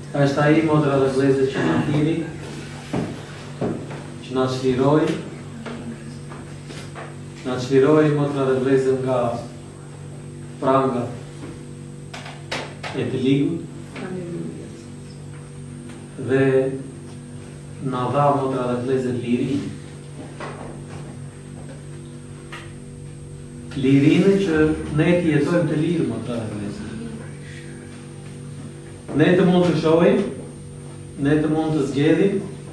Është ai motra dhe vëllezër që na thiri, që na çliroi motra dhe vëllezër nga pranga e të ligut dhe na dha motra dhe vëllezër lirinë që ne të jetojmë të lirë motra dhe vëllezër. Ne të mund të shohim, ne të mund të zgjedhim,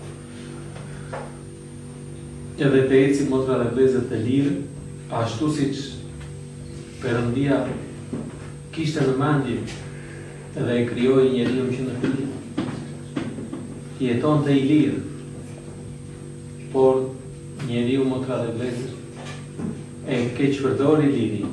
edhe të ecim motra dhe vëllezër të lirë, ashtu siç Perëndia kishte në mendje edhe e krijoi njeriu që në fillim jetonte i lirë, por njeriu motra dhe vëllezër e keqpërdori lirinë.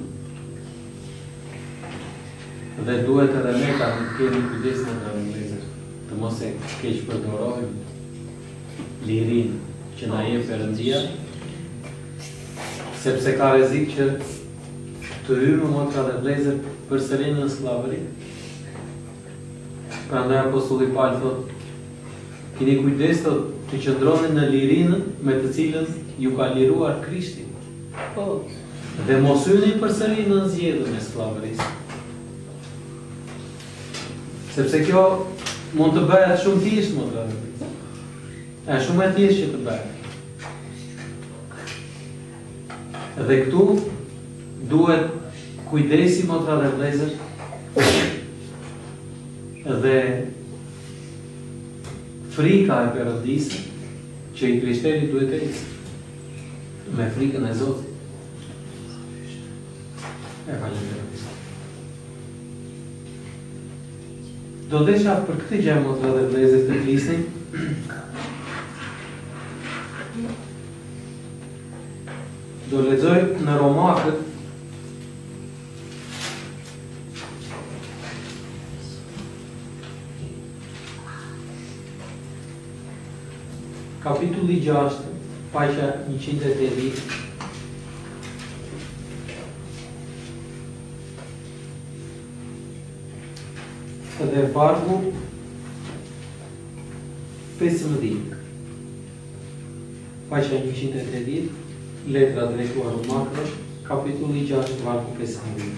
Dhe duhet edhe ne ta kemi kujdes motra dhe vëllezër, të mos e keqpërdorojmë lirinë që na jep Perëndia, sepse ka rrezik që të hyjmë motra dhe vëllezër përsëri në skllavëri. Prandaj apostulli Paul thotë, keni kujdes të qëndroni në lirinë me të cilën ju ka liruar Krishti. Dhe mos hyni përsëri në zgjedhjen e skllavërisë. Sepse kjo mund të bëhet shumë thjesht motra dhe vëllezër. Është shumë e thjeshtë që të bëhet. Dhe këtu duhet kujdesi motra dhe vëllezër dhe frika e Perëndisë që i krishterët duhet të ecë me frikën e Zotit. E falenderoj. Do desha për këtë gjë motra dhe vëllezër të flisnim. Do lexoj në Romakët kapitulli 6, faqja 180. Dhe vargu 15. Faqja 180, letra drejtuar Romakëve, kapitulli 6, vargu 15.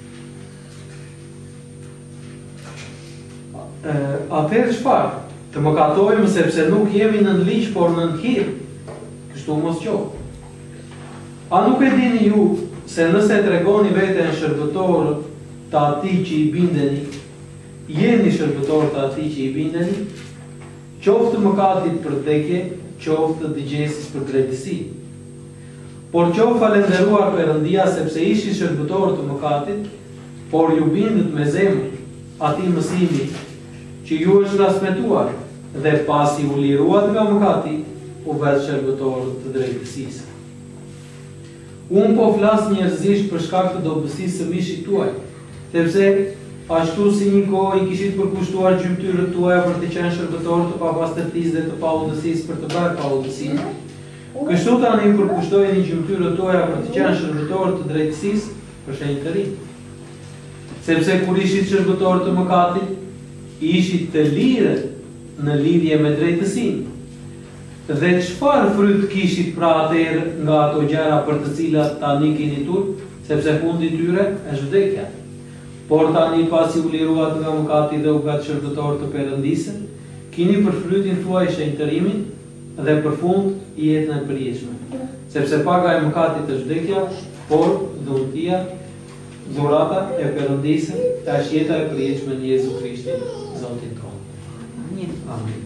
Atëherë çfarë? Të mëkatojmë sepse nuk jemi në ligj, por në hir. Kështu mos qoftë. A nuk e dini ju se nëse tregoni veten shërbëtor të atij që i bindeni, jeni shërbëtor të atij që i bindeni, qoftë mëkatit për vdekje, qoftë dëgjesis për drejtësi. Por qoftë falenderuar Perëndia sepse ishi shërbëtor të mëkatit, por ju bindet me zemër atij mësimi që ju është transmetuar, dhe pasi u liruat nga mëkati, u bët shërbëtor të drejtësisë. Unë po flas njerëzisht për shkak të dobësisë së mishit tuaj, sepse ashtu si një kohë i kishit përkushtuar gjymtyrët tuaja për të qenë shërbëtor të papastërtisë dhe të paudhësisë për të bërë paudhësinë, kështu tani i përkushtojeni gjymtyrët tuaja për të qenë shërbëtor të drejtësisë për shenjtërinë. Sepse kur ishit shërbëtor të mëkatit, ishit të lirë në lidhje me drejtësinë. Dhe çfarë fryt kishit pra atëherë nga ato gjëra për të cilat tani keni turp, sepse fundi tyre është vdekja. Por tani pasi u liruat nga mëkati dhe u bët shërbëtor të Perëndisë, keni për frytin tuaj shenjtërimin dhe për fund jetën e përjetshme. Sepse paga e mëkatit është vdekja, por dhuntia, dhurata e Perëndisë është jeta e përjetshme në Jezu Krishtin, Zotin tonë. Amin.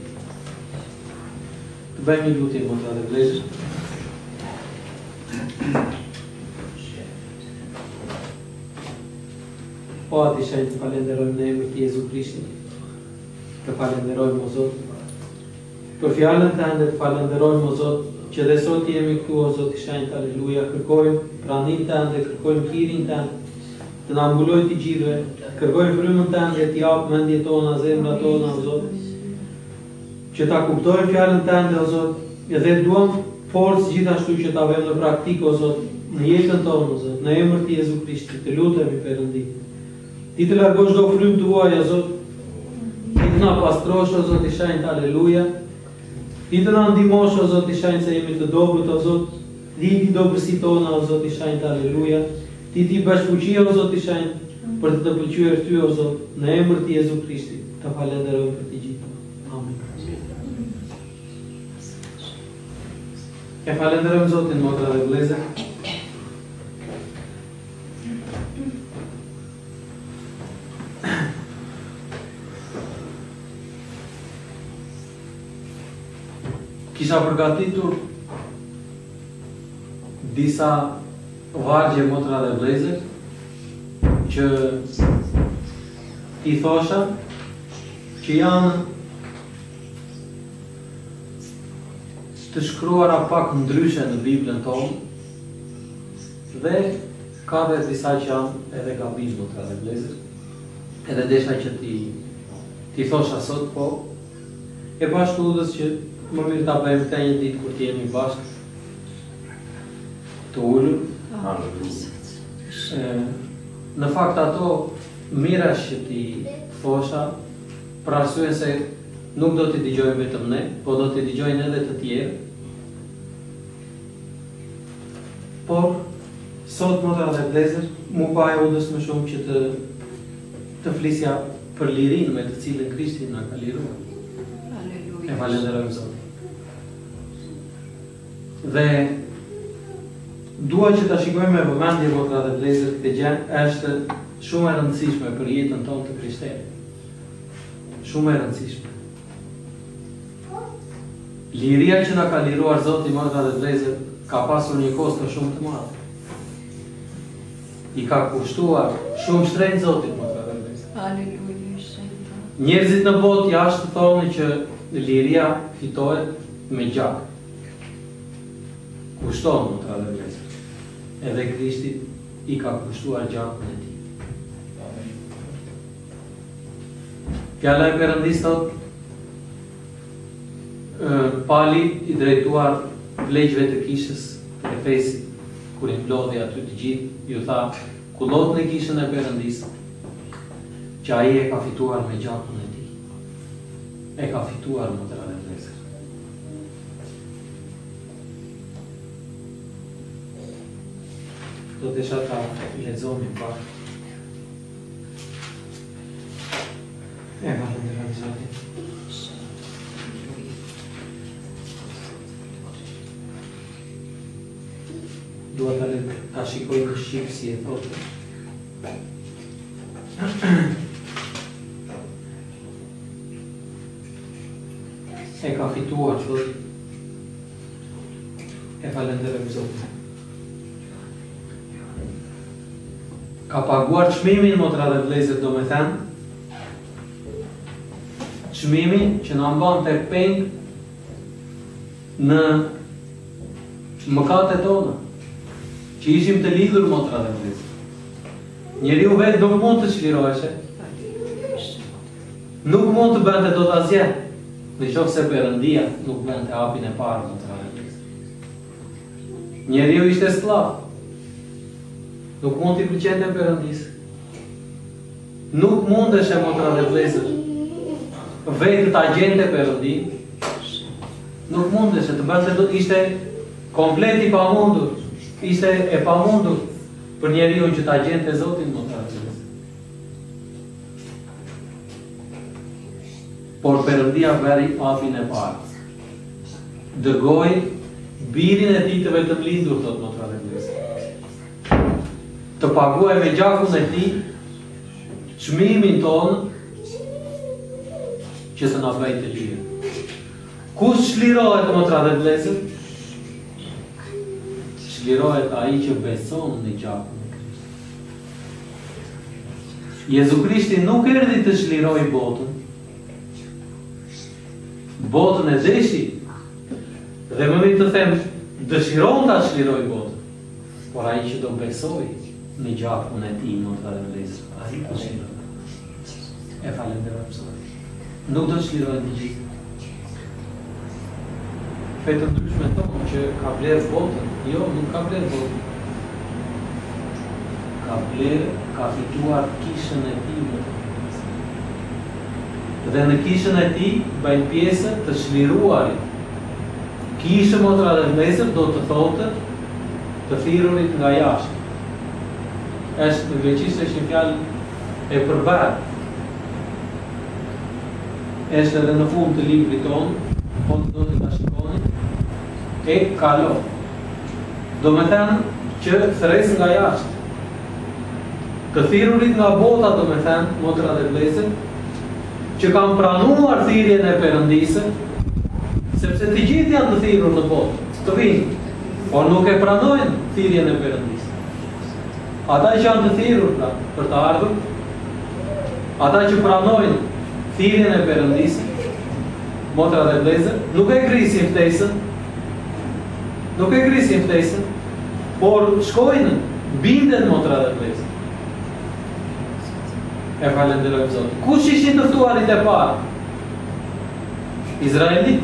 Të bëjmë një lutje motra dhe vëllezër. O Ati shenjtë, të falenderojmë në emër të Jezu Krishtit. Të falenderojmë o Zot për fjalën tënde, të falenderojmë o Zot që dhe sot jemi këtu o Zot i shenjtë, aleluja. Kërkojmë praninë tënde, kërkojmë hirin tënde, të na mbuloj të gjithëve, kërkojmë frymën tënde, të jap mendjet tona, zemrat tona o Zot, që ta kuptojmë fjalën tënde o Zot, edhe duam forcë gjithashtu që ta vëmë në praktikë o Zot, në jetën tonë o Zot, në emër të Jezu Krishtit, të lutemi Perëndi. Ti të largosh çdo frymë tuaj o Zot, ti të na pastrosh o Zot i shenjtë, aleluja. I të na ndihmosh o Zot i shenjtë se jemi të dobët o Zot. Diti dobërsitë tona o Zot i shenjtë, aleluja. Ti bashkëfuqi o Zot i shenjtë për të pëlqyer ty o Zot, në emër të Jezu Krishtit. Të falenderojmë për të gjithë. Amen. E falenderojmë Zotin, motra dhe vëllezër. Kisha përgatitur disa vargje, motra dhe vëllezër, që i thosha që janë të shkruara pak ndryshe në Biblën tonë dhe ka dhe disa që janë edhe gabim, motra dhe vëllezër. Edhe desha që ti thosha sot, po e bashkë udhës që më mirë ta bëjmë këtë një ditë kur t'jemi bashkë të ullur. Në fakt ato mira që ti thosha, për arsye se nuk do t'i dëgjojmë vetëm ne, po do t'i dëgjojnë edhe të tjerë. Por sot, motra dhe vëllezër, mu pa e udhës më shumë që të flisja për lirinë me të cilën Krishti na ka liruar. E falenderojmë Zotin. Dhe dua që ta shikojmë me vëmendje, motra dhe vëllezër, këtë gjë është shumë e rëndësishme për jetën tonë të krishterë. Shumë e rëndësishme. Liria që na ka liruar Zoti, motra dhe vëllezër, ka pasur një kosto shumë të madh. I ka kushtuar shumë shtrenjtë Zotit, motra dhe vëllezër. Aleluja. Njerëzit në botë jashtë thonë që liria fitohet me gjak. Kushton, motra dhe vëllezër. Edhe Krishti i ka kushtuar gjakun e tij. Fjala e Perëndis thotë, Pali i drejtuar pleqjve të kishës të Efesit, kur i mblodhi aty të gjithë, ju tha, kullot në kishën e Perëndis, që ai e ka fituar me gjakun e tij. E ka fituar, motra dhe vëllezër. Do të desha ta lexojmë pak. E falenderojmë Zotin. Dua ta shikoj në shqip si e thotë. E ka fituar, thotë. E falenderojmë Zotin. Ka paguar çmimin, motra dhe vëllezër, do me thënë. Çmimin që na mban të peng në mëkatet tona, që ishim të lidhur, motra dhe vëllezër. Njeriu vetë nuk mund të çliroheshe. Nuk mund të bënte dot asgjë, nëse Perëndia nuk bënte hapin e parë, motra dhe vëllezër. Njeriu ishte skllav. Nuk mund t'i pëlqente Perëndisë. Nuk mundeshe, motra dhe vëllezër, vetë ta gjente Perëndin. Nuk mundeshe të bënte dot, ishte komplet i pamundur. Ishte e pamundur për njeriu që ta gjente Zotin, motra dhe vëllezër. Por Perëndia bëri hapin e parë. Dërgoi birin e tij të vetëm lindur, thot, motra dhe vëllezër. Të paguaj me gjakun e tij çmimin tonë që të na bëjë të lirë. Kush çlirohet, motra dhe vëllezër? Çlirohet ai që beson në gjakun e Krishtit. Jezu Krishti nuk erdhi të çlirojë botën. Botën e deshi, dhe më mirë të them, dëshiron ta çlirojë botën. Por ai që do besojë në gjakun e tij, motra dhe vëllezër, ai do çlirohet. E falenderojmë Zotin. Nuk do çlirohet të gjithë. Fetë ndryshme thonë që ka blerë botën. Jo, nuk ka blerë botën. Ka blerë, ka fituar kishën e tij. Dhe në kishën e tij bëjnë pjesë të çliruarit. Kishë motra dhe vëllezër do të thotë të thirrurit nga jashtë. Është në greqisht është një fjalë e përballë. Është edhe në fund të librit tonë, po të do të ta shikoni, e kalo. Do me thënë që thres nga jashtë. Të thirrurit nga bota, do me thënë, motra dhe vëllezër, që kanë pranuar thirrjen e Perëndisë, sepse të gjithë janë të thirrur në botë, të vinë, por nuk e pranojnë thirrjen e Perëndisë. Ata që janë të thirrur për të ardhur, ata që pranojnë thirrjen e Perëndisë, motra dhe vëllezër, nuk e grisin ftesën, por shkojnë, binden motra dhe vëllezër. E falenderojmë Zotin. Kush ishin të ftuarit e parë? Izraelit.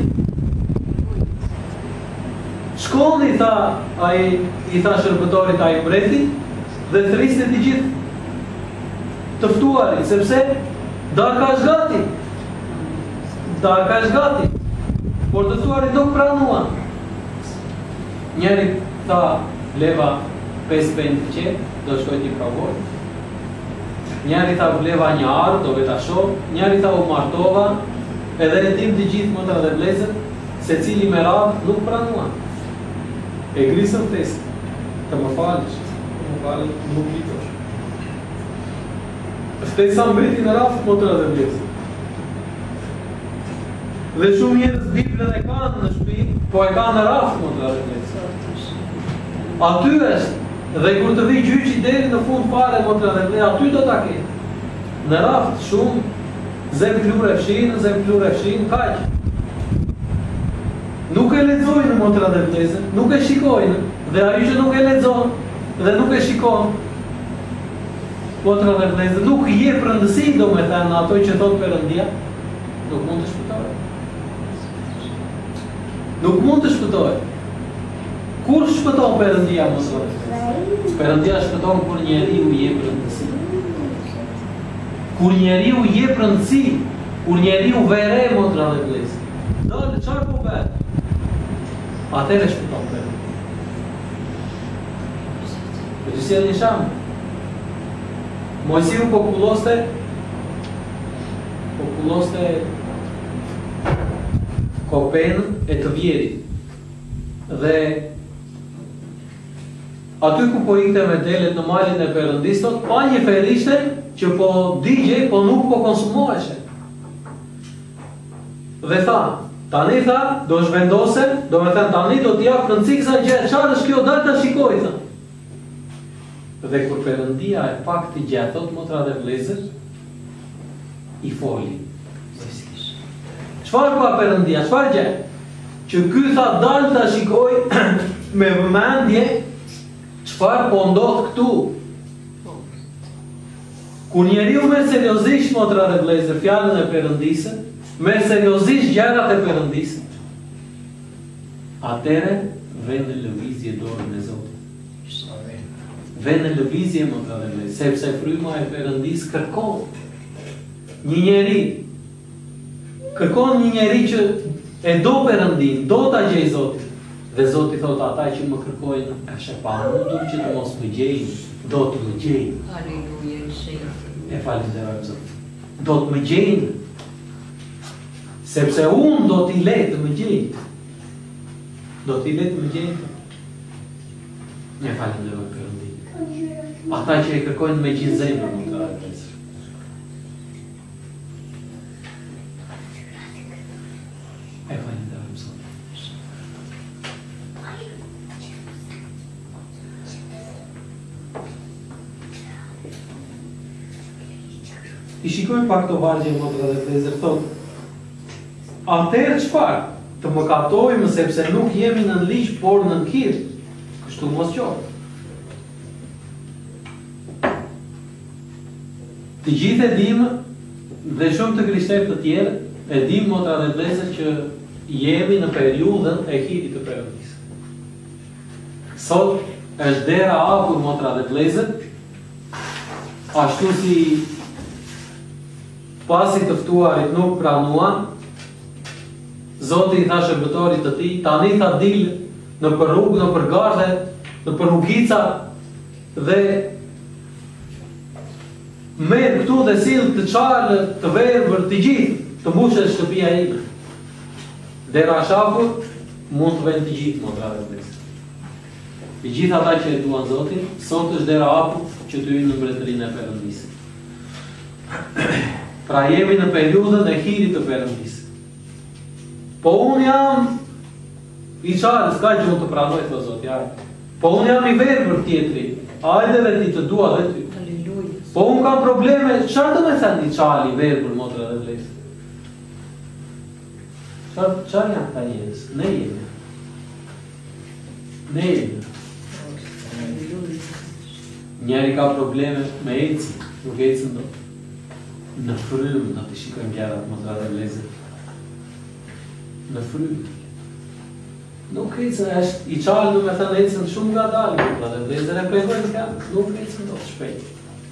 Shkoni, i tha shërbëtorit ai mbretit, dhe thrisni të gjithë të ftuarit, sepse darka është gati. Por të ftuarit nuk pranuan. Njëri tha leva 5 pend të qetë, do shkoj t'i pravoj. Njëri tha vleva një arë, do veta shoh, njëri tha u martova, edhe e dim të gjithë motra dhe vëllezër, se cili me radhë nuk pranuan. E grisën ftesën, të më falësh, nuk litosh. Ftesa mbriti në radhë, motra dhe vëllezër. Dhe shumë njerëz Biblën e kanë në shtëpi, po e kanë në radhë, motra dhe vëllezër. Aty është. Dhe kur të vi gjyqi deri në fund fare, motra dhe vëllezër, aty do ta ketë. Në raft shumë, zem klure fshinë, kaq. Nuk e lexojnë motra dhe vëllezër, nuk e shikojnë, dhe ai që nuk e lexon dhe nuk e shikon, motra dhe vëllezër, nuk i jep rëndësi, domethënë ato që thot Perëndia, nuk mund të shpëtojë. Nuk mund të shpëtojë. Kur shpëton Perëndia motra? Perëndia shpëton kur njeriu i jep rëndësi. Kur njeriu i jep rëndësi, kur njeriu vere motra dhe vëllezër. Dalë çfarë po bëhet? Atëherë shpëton Perëndia. Do të sjell një shemb. Mojsiu populloste kopenën e të vjerit. Dhe aty ku po ikte me delet në malin e Perëndisë, thot, pa një ferishte që po digje, po nuk po konsumoheshe. Dhe tha, tani tha, do zhvendose, do me thënë tani do t'ja rëndësi kësa gjë, çfarë është kjo, dalë të shikoj, tha. Dhe kur Perëndia e pak të gjatë, thot motra dhe vëllezër, i foli. Çfarë pa Perëndia, çfarë gjë? Që ky tha dalë të shikoj me vëmendje, çfarë po ndodh këtu? Kur njeriu merr seriozisht motra dhe vëllezër fjalën e Perëndisë, merr seriozisht gjërat e Perëndisë, atëre vjen në lëvizje dorën e Zotit. Vjen në lëvizje motra dhe vëllezër, sepse fryma e Perëndisë kërkon një njeri që e do Perëndin, do ta gjej Zotin. Dhe Zoti thot, ata që më kërkojnë, është e pamundur që të mos më gjejnë, do të më gjejnë. Halleluja, e falenderojmë Zotin. Do të më gjejnë, sepse unë do t'i le të më gjejnë. Do t'i le të më gjejnë. Ne falenderojmë Perëndin. Ata që e kërkojnë me gjithë zemrën, mund të vëllezër. E falenderojmë Zotin. I shikoj pak të vargje motra dhe vëllezër, thot, atëherë çfarë? Të mëkatojmë sepse nuk jemi në ligj, por në kirë. Kështu mos qoftë. Të gjithë e dimë, dhe shumë të krishterë të tjerë, e dimë motra dhe vëllezër që jemi në periudhën e hirit të Perëndisë. Sot është dera hapur motra dhe vëllezër, ashtu si pasi të ftuarit nuk pranuan, Zoti I tha shërbëtorit të tij, tani tha dil në për rrugë, në për garde, në për rrugica dhe merr këtu dhe sill të çarë të verbër të gjithë, të mbushet shtëpia ime. Dera shafur mund të vënë të gjithë motra dhe vlezër. Të gjithë ata që e duan Zotin, sot është dera hapur që të hyjnë në mbretërinë e Perëndisë. Pra jemi në periudhën e hirit të Perëndisë. Po unë jam I qarë, s'ka gjë të pranoj, thë Zot, jaj. Po unë jam I verbër tjetri, ajde dhe ti të dua dhe ty. Po unë kam probleme, çfarë do me thënë I qarë I verbër, motra dhe vlezër? Çfarë janë ta njerëz? Ne jemi. Ne jemi. Njeri ka probleme me ecin, nuk ecin do. Në frymë do të shikojmë gjarat, motra dhe vlezër. Në frymë. Nuk ecën, është I qarë du me thënë ecën shumë nga dalë, motra dhe vlezër e pegojnë kamës, nuk ecën do të shpejt.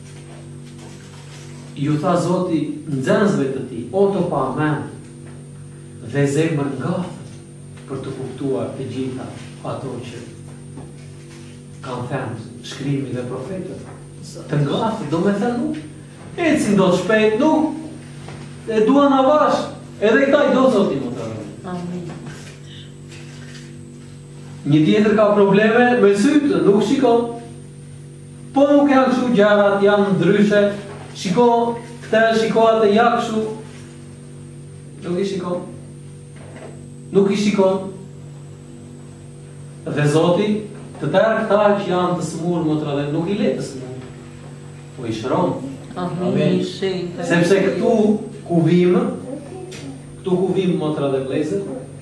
Ju tha Zoti nxënësve të tij, o të pa mend dhe zemër ngathët për të kuptuar të gjitha ato që kanë thënë shkrimi dhe profetët. Të ngathët, do me thënë nuk ecin do të shpejt, nuk e duan avash, edhe I taj do Zoti më të rëmë. Amin. Një tjetër ka probleme me sytë, nuk shikon. Po nuk janë kështu gjarat, janë ndryshe. Shiko këtë, shiko atë ja kështu. Nuk I shikon. Nuk I shikon. Dhe Zoti, të tërë këta që janë të smurë motra dhe nuk I le të smurë. Po I shëron. Amin. Sepse këtu kuvim motra dhe vlezër,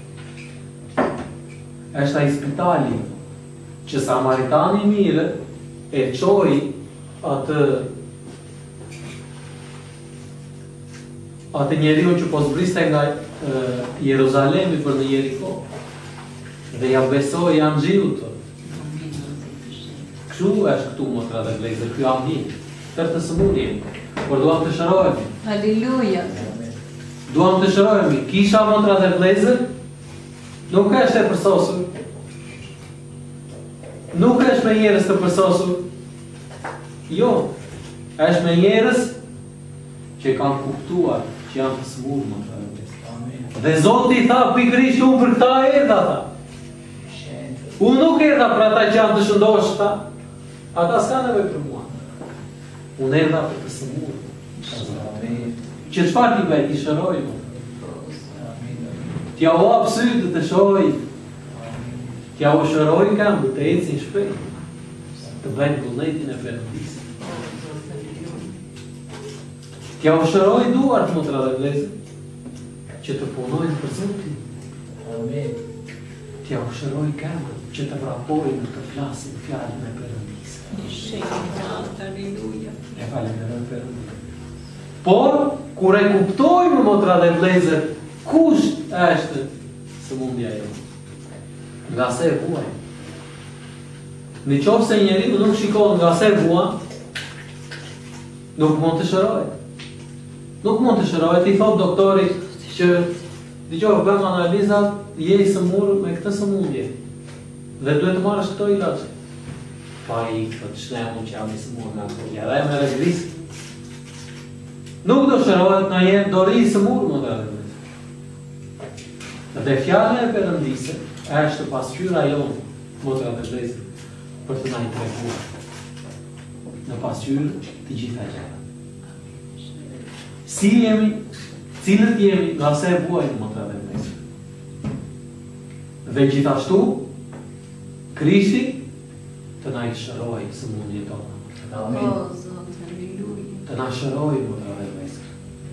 është ai spitali që Samaritani mirë e çoi atë njeriu që po zbriste nga Jeruzalemi për në Jeriko dhe ja besoi anxhiut. Kështu është këtu motra dhe vlezër, ky anxhil, tërë të sëmundje, por duam të shërohemi. Halleluja. Duam të shërohemi. Kisha motra dhe vlezër nuk është e përsosur. Nuk është me njerëz të përsosur. Jo, është me njerëz që kanë kuptuar që janë të smurë motra dhe vlezër. Dhe Zoti tha pikërisht unë për këta erdha tha. Unë nuk erdha për ata që janë të shëndoshta. Ata s'ka nevojë për mua. Unë erdha për të smurë. Që çfarë ti bëj, ti shëroj më. T'ja u hap sytë të shoj. T'ja u shëroj këmbë, të ecin shpejt. Të bëjnë vullnetin e Perëndisë. T'ja u shëroj duart motra dhe vlezër, që të punojnë për Zotin. T'ja u shëroj këmbë, që të vrapojnë të flasin fjalën e Perëndisë. Halleluja. E falenderoj Perëndin. Por, kur e kuptojmë motra dhe vlezër, kush është sëmundja jote? Nga se e vuaj. Në qoftë se njeriu nuk shikon nga se vuan, nuk mund të shërohet. Nuk mund të shërohet. I thot doktorit që dëgjoj, bëm analizat, je I sëmurë me këtë sëmundje. Dhe duhet të marrësh këto ilaçe. Pa I thot shnemu që jam I sëmurë nga këto. Ja dhe me reglisë. Nuk do shërohet në jetë dori I sëmurë më dhe dhe fjala e Perëndisë është pasqyra jonë, motra dhe vlezër, për të na I treguar në pasqyrë të gjitha gjërat. Si jemi, cilët jemi, nga se e vuajmë motra dhe vlezër. Dhe gjithashtu, Krishti të na I shërojë sëmundjet tona. O Zot, halleluja. Të na shërojë motra dhe vlezër.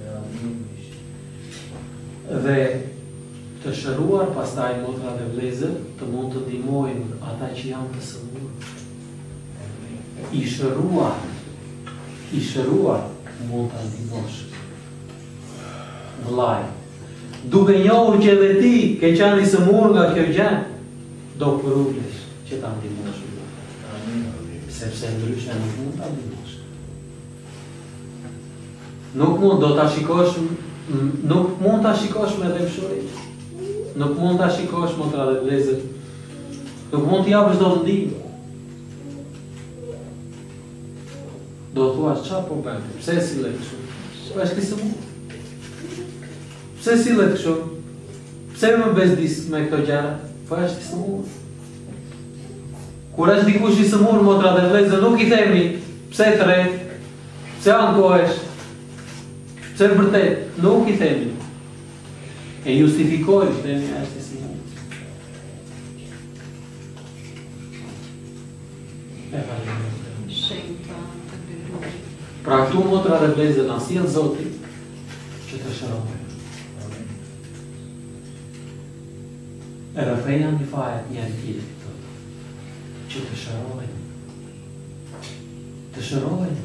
Dhe të shëruar pastaj motra dhe vlezër të mund të ndihmojnë ata që janë të sëmurë. I shëruar mund të ndihmosh. Vllai, duke njohur që edhe ti ke qenë I sëmurë nga kjo gjë, do përullesh që ta ndihmosh. Sepse ndryshe nuk mund ta ndihmosh. Nuk mund do ta shikosh, nuk mund ta shikosh me dëmshuri. Nuk mund ta shikosh motra dhe vëllezër. Nuk mund t'i japësh dot ndihmë. Do të thuash çfarë po bën? Pse sillet kështu? Po është kisë mund. Pse sillet kështu? Pse më bezdis me këto gjëra? Po është kisë mund. Kur është dikush i sëmur, motra dhe vëllezër, nuk i themi pse tret, pse ankohesh, pse vërtet, nuk i themi. E justifikojmë, themi është i sëmur. Pra këtu motra dhe vëllezër na sjell Zoti që të shërojmë. E refreja një fajet njëri tjetrit thotë, që të shërojmë. Të shërojmë.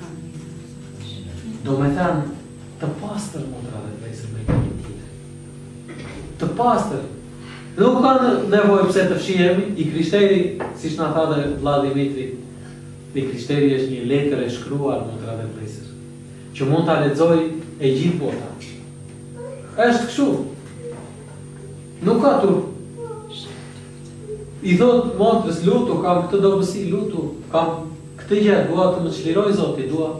Do me thënë të pastër motra dhe vëllezër me njëri tjetrin. Të pastër. Nuk ka nevojë pse të fshihemi, i Krishteri, siç na tha dhe vlla Dimitri, i Krishteri është një letër e shkruar motra dhe vëllezër, që mund ta lexoj e gjithë bota. Është kështu. Nuk ka turp. I thot motrës, lutu, kam këtë dobësi, lutu, kam këtë gjë, dua të më çliroj Zoti, dua.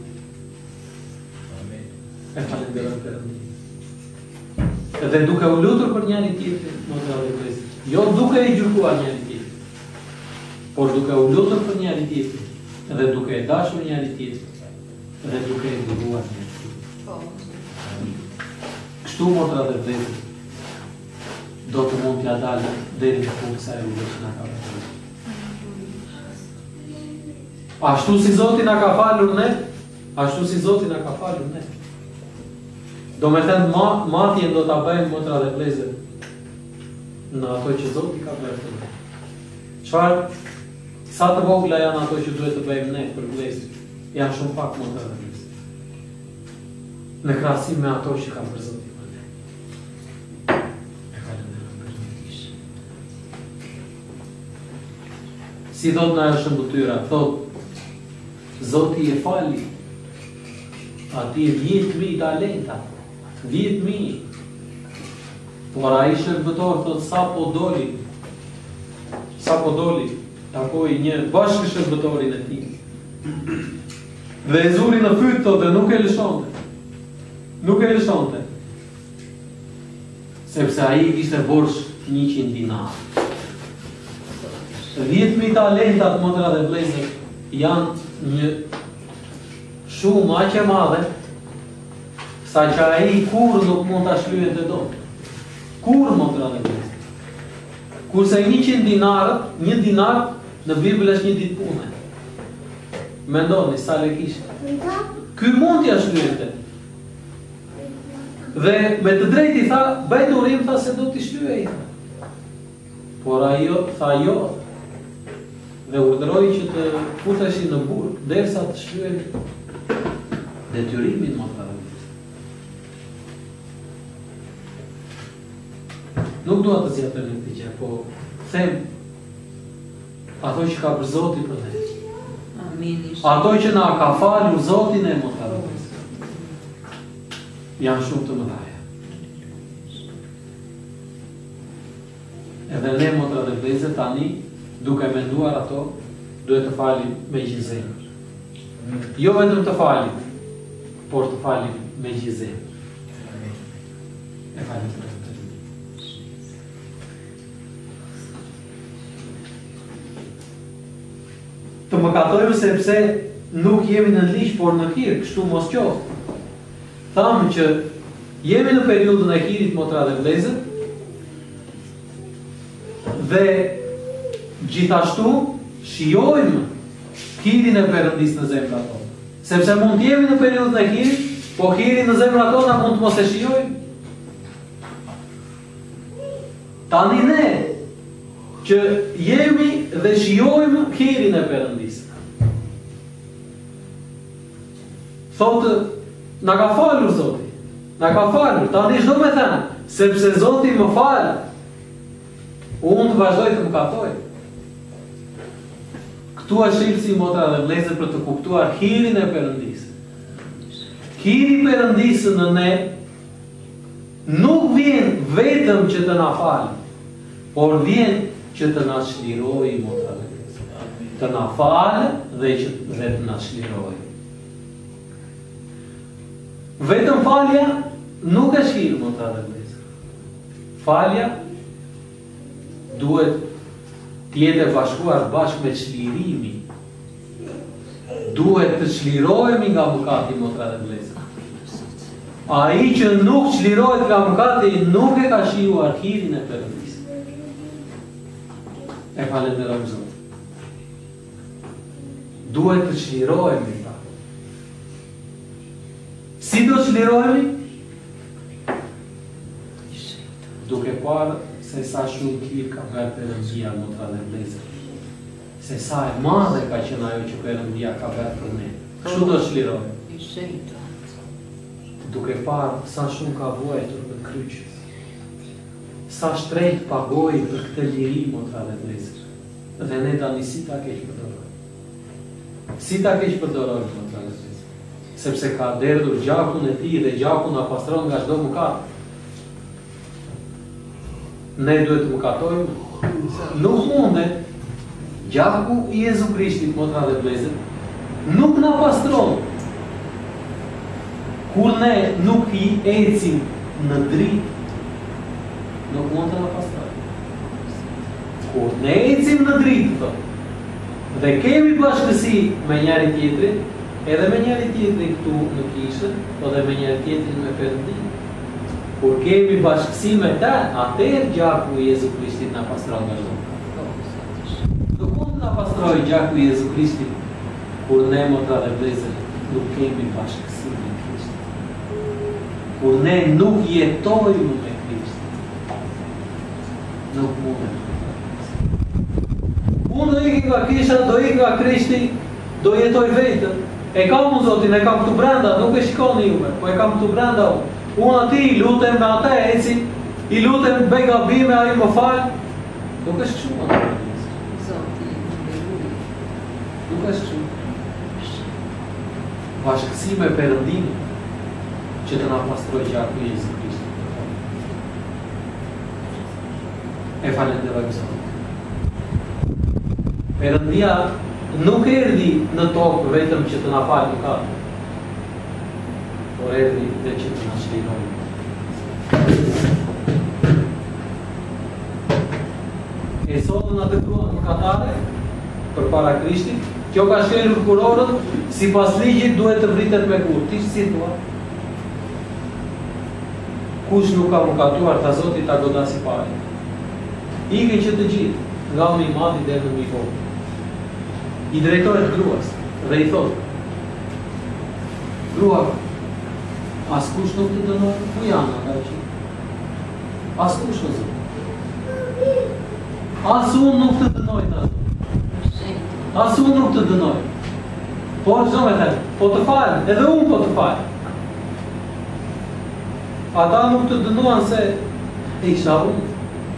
E falenderoj Perëndin. Edhe duke u lutur për njëri tjetrin, motra dhe vëllezër, jo duke i gjykuar njëri tjetrin, por duke u lutur për njëri tjetrin, edhe duke e dashur njëri tjetrin, edhe duke e dëruar njëri tjetrin. Kështu motra dhe vëllezër, do të mund t'ja dalë deri në fund sa e rrugës që na ka bërë. Ashtu si Zoti na ka falur ne, ashtu si Zoti na ka falur ne. Do me thënë matjen do t'a bëjmë motra dhe vëllezër në ato që Zoti ka bërë të ne. Çfarë sa të vogla janë ato që duhet të bëjmë ne për vëllezër? Janë shumë pak motra dhe vëllezër. Në krahasim me ato që ka bërë Zoti. Si thot në ajo shëmbëtyra, thot, Zoti e fali, ati 10.000 talenta, 10.000. Por ai shërbëtor thot, sa po doli, takoi një bashkë shërbëtorin e tij. Dhe e zuri në fyt thot, dhe nuk e lëshonte. Nuk e lëshonte. Sepse ai kishte borx 100 dinar. 10.000 talentat, motra dhe vëllezër, janë një shumë aq e madhe, sa që ai kur nuk mund ta shlyejë të dot. Kur, motra dhe vëllezër. Kurse 100 dinarët, 1 dinar në Bibël është një ditë pune. Mendoni sa lek ishte. Ky mund t'ja shlyejë. Dhe me të drejtë i tha, bëj durim, tha se do t'i shlyej. Por ai tha jo. Dhe urdhëroi që të futeshin në burg derisa të shlyej detyrimin motra dhe vëllezër. Nuk dua të zgjatoj në këtë gjë, po them ato që ka bërë Zoti për ne. Amin. Ato që na ka falur Zoti ne motra dhe vëllezër. Janë shumë të mëdha. Edhe ne motra dhe vëllezër tani duke menduar ato, duhet të falim me gjithë zemër. Jo vetëm të falim, por të falim me gjithë zemër. E falim të Perëndin. Të mëkatojmë sepse nuk jemi në ligj, por në hir, kështu mos qoftë. Thamë që jemi në periudhën e hirit, motra dhe vëllezër, dhe gjithashtu shijojmë hirin e Perëndis në zemrat tona. Sepse mund të jemi në periudhën e hirit, po hirin në zemrat tona mund të mos e shijojmë. Tani ne që jemi dhe shijojmë hirin e Perëndis. Thotë, na ka falur Zoti. Na ka falur. Tani çdo me thënë, sepse Zoti më fal, unë të vazhdoj të mëkatoj. Këtu është shqipësi motra dhe vëllezër për të kuptuar hirin e Perëndis. hiri Perëndisë në ne nuk vjen vetëm që të na falë, por vjen që të na çlirojë motra dhe vëllezër. Të na falë dhe të na çlirojë. Vetëm falja nuk është hir motra dhe vëllezër. Falja duhet të jetë e bashkuar bashkë me çlirimi. Duhet të çlirohemi nga mëkati motra dhe vëllezër. Ai që nuk çlirohet nga mëkati nuk e ka shijuar hirin e Perëndisë. E falenderojmë Zotin. Duhet të çlirohemi ta. Si do çlirohemi? Duke parë se sa shumë hir ka bërë Perëndia motra dhe vëllezër. Se sa e madhe ka qenë ajo që Perëndia ka bërë për ne. Kështu do çlirohemi. Duke parë sa shumë ka vuajtur në kryq. Sa shtrejt pagoi për këtë liri motra dhe vëllezër. Dhe ne tani si ta keq përdorojmë. Si ta keq përdorojmë motra dhe vëllezër. Sepse ka derdhur gjakun e tij dhe gjaku na pastron nga çdo mëkat. Ne duhet të mëkatojmë. Nuk mundet. Gjaku i Jezu Krishtit motra dhe vëllezër nuk na pastron. Kur ne nuk i ecim në dritë, nuk mund të na pastrojë. Kur ne ecim në dritë, dhe kemi bashkësi me njëri tjetrin, edhe me njëri tjetrin këtu në kishë, edhe me njëri tjetrin me Perëndinë. Kur kemi bashkësi me ta, atëherë gjaku i Jezu Krishtit na pastron nga çdo mëkat. Nuk mund të na pastrojë gjaku i Jezu Krishtit kur ne motra dhe vëllezër nuk kemi bashkësi me Kristin. Kur ne nuk jetojmë me Kristin. Nuk mundet. Unë do ikim nga kisha, do ikim nga Krishti, do jetoj vetëm. E kam unë Zotin, e kam këtu brenda, nuk e shikoni juve, po e kam këtu brenda unë. Unë ati i lutem me ata e eci, i lutem bëj gabime, ai më fal. Nuk është kështu. Nuk është kështu. Bashkësi me Perëndinë që të na pastrojë gjaku i Jezu Krishtit. E falenderojmë Zotin. Perëndia nuk erdhi në tokë vetëm që të na falë mëkatet, por erdhi dhe që të na çlirojë. E sotën atë kruan mëkatare përpara Krishtit. Kjo ka shkelur kurorët, sipas ligjit duhet të vritet me kurrë. Ti si thua? Kush nuk ka mëkatuar, ta Zoti ta godasi parë. Ikën që të gjithë, nga më i madhi deri në më i vogël. I drejtohet gruas dhe i thotë: Grua, askush nuk të dënoj, ku janë ata që? Askush në Zot. As unë nuk të dënoj ta. As unë nuk të dënoj. Por çdo me thënë, po të falë, edhe unë po të falë. Ata nuk të dënuan se e isha unë.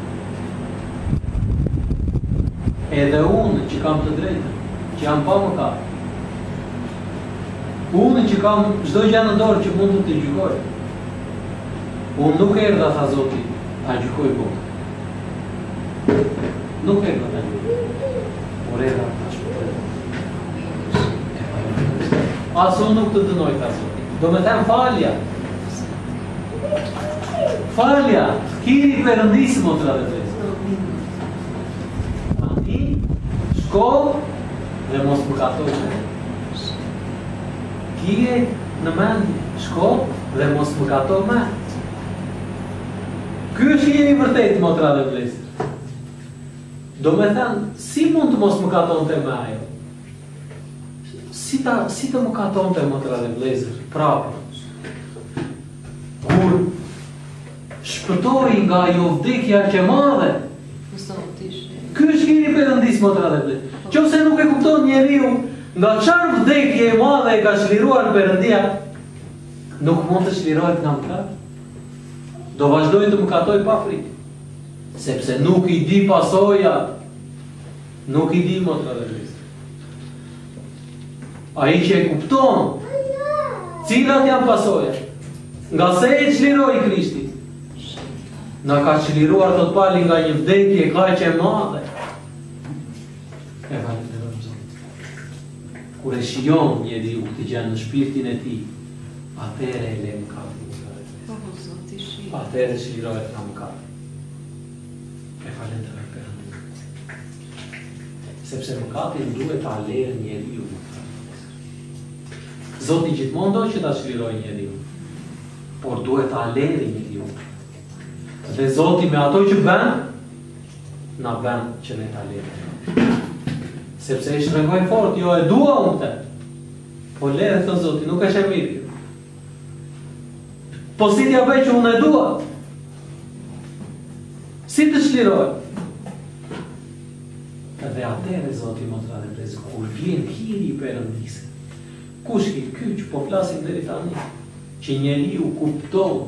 Edhe unë që kam të drejtë, që jam pa mëkat. Unë që kam çdo gjë në dorë që mund të gjykoj. Unë nuk erdha, tha Zoti, ta gjykoj botën. Nuk erdha ta gjykoj. Por erdha ta shpëtoj. As unë nuk të dënoj, tha Zoti. Do me thënë falja. Falja, kiri Perëndisë motra dhe vëllezër. Ani, shko dhe mos mëkatoj. Kije në mendje, shko dhe mos mëkatoj me. Ky është jemi vërtet motra dhe vëllezër. Do me thënë, si mund të mos mëkatonte me ajo? Si të mëkatonte motra dhe vëllezër, prapë. Kur shpëtoi nga ajo vdekja që madhe. Ky është kiri Perëndisë motra dhe vëllezër. Qofse nuk e kupton njeriu nga çfarë vdekje e madhe e ka çliruar Perëndia, nuk mund të çlirohet nga mëkat. Do vazhdoj të mëkatoj pa frikë. Sepse nuk i di pasojat. Nuk i di motra dhe vëllezër. Ai që e kupton Cilat janë pasoja? Nga se e çliroi Krishti? Na ka çliruar të pali nga një vdekje kaq e madhe. E falenderojmë Zotin. Kur e shijon njeriu këtë gjë në shpirtin e tij, atëherë e lë mëkatin. Atëherë çlirohet nga mëkati. E falenderojmë Perëndin. Sepse mëkati duhet ta lërë njeriu. Zoti gjithmonë do që ta çlirojë njeriu, por duhet ta lërë njeriu. Dhe Zoti me ato që bën, na bën që ne ta lërë. Sepse e shtrëngoj fort, jo e dua unë këtë. Po lërë thë Zoti, nuk është e mirë. Po si t'ja bëj që unë e dua? Si të çliroj? Dhe atëherë Zoti motra dhe prezë, kur vjen hiri i Perëndisë. Kush ki kyç, po flasim deri tani, që njeriu kupton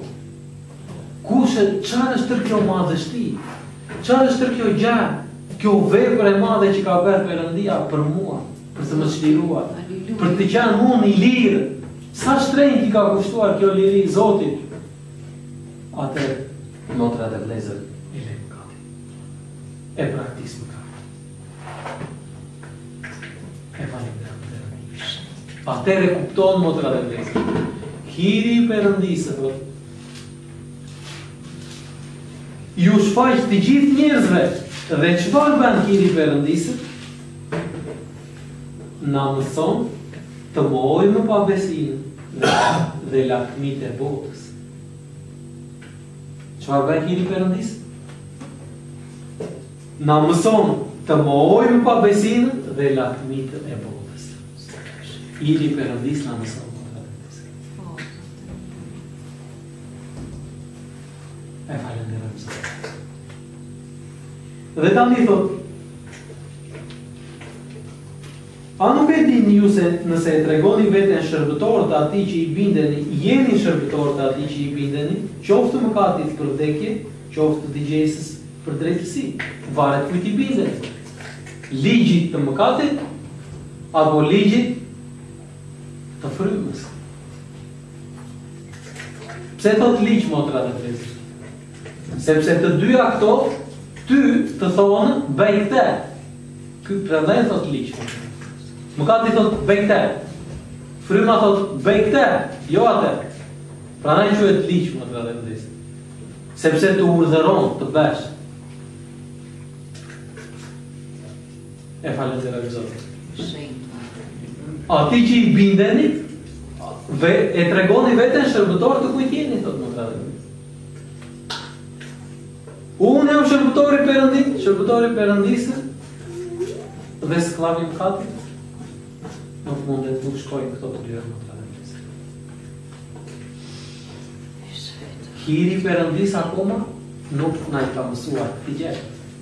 çfarë është tërë kjo madhështi, çfarë është tërë kjo gjë, kjo vepër e madhe që ka bërë Perëndia për mua, për të më çliruar, për të qenë unë i lirë. Sa shtrenjtë i ka kushtuar kjo liri Zotit. Atë motra dhe vlezër e le mëkatin. E praktis mëkatin. E falenderojmë Perëndin. Atëherë kupton motra dhe vlezër. Hiri i Perëndisë thotë, ju shfaq të gjithë njerëzve, dhe çfarë bën hiri i Perëndisë? Na mëson të mohojmë pabesinë dhe lakmitë e botës. Çfarë bën hiri i Perëndisë? Na mëson të mohojmë pabesinë dhe lakmitë e botës. Hiri i Perëndisë na mëson. E falenderojmë Zotin. Dhe tani thot, a nuk e dini ju se nëse e tregoni veten shërbëtor të atij që i bindeni, jeni shërbëtor të atij që i bindeni, qoftë mëkatit për vdekje, qoftë dëgjesës për drejtësi, varet kujt i bindeni. Ligjit të mëkatit apo ligjit të frymës. Pse thot ligj motra dhe vlezër? Sepse të dyja këto, ty të thonë bëj këtë. Ky prandaj thot ligj. Mëkati thot bëj këtë. Fryma thot bëj këtë, jo atë. Prandaj quhet ligj motra dhe vlezër. Sepse të urdhëron të bësh. E falenderojmë Zotin. Ati që i bindeni, e tregoni veten shërbëtor të kujt jeni, thot motra dhe vlezër. Unë jam shërbëtori Perëndit, shërbëtori Perëndisë dhe sklavi i mëkatit. Nuk mundet nuk shkojnë këto të dyja motra dhe vlezër. Hiri i Perëndisë akoma nuk na i ka mësuar këtë gjë.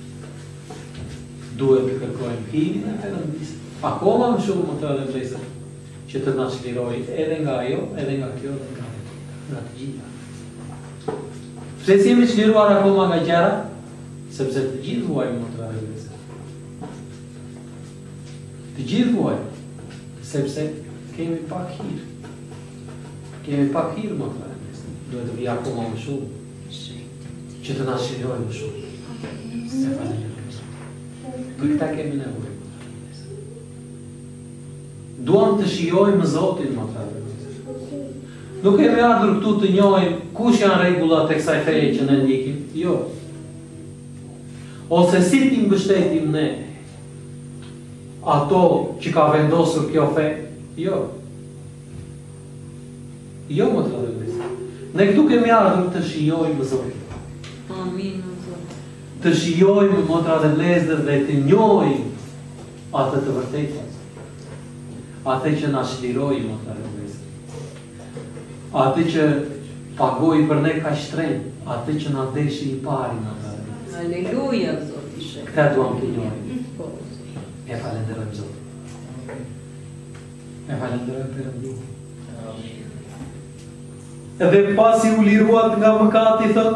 Duhet të kërkojmë hirin e Perëndisë. Akoma më shumë motra dhe vlezër, që të na çlirojë edhe nga ajo, edhe nga kjo, edhe nga të gjitha. Pse si jemi çliruar akoma nga gjëra? Sepse të gjithë vuajmë motra dhe vlezër. Të gjithë vuajmë, sepse kemi pak hir. Kemi pak hir motra dhe vlezër. Duhet të vijë akoma më shumë, që të na çlirojë më shumë. Se falenderojmë. Për këta kemi nevojë. Duam të shijojmë Zotin motra dhe vlezër. Nuk kemi ardhur këtu të njohim kush janë rregullat e kësaj feje që ne ndjekim, jo. Ose si ti mbështetim ne ato që ka vendosur kjo fe, jo. Jo motra dhe vlezër. Ne këtu kemi ardhur të shijojmë Zotin. Amin, Zot. Të shijojmë motra dhe vlezër dhe të njohim atë të vërtetën. Atë që na çliroi motra dhe vlezër. Atë që pagoi për ne ka shtrenjtë, atë që na deshi i pari motra dhe vlezër. Aleluja, Zot i sheh. Këta duam të njohim. Po. E falenderojmë Zotin. E falenderojmë Perëndin. Edhe pasi u liruat nga mëkati, thot,